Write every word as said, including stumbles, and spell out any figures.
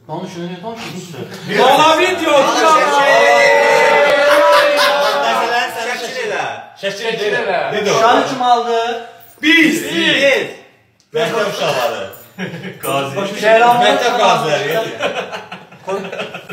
Danışın, ne danışın? Valla video! Şəkil elə. Şəkil elə. Uşağı kim aldı? Biz! Biz! Məktəb uşaqları. Qazi. Şəhər aldı. Məktəb qaziləri.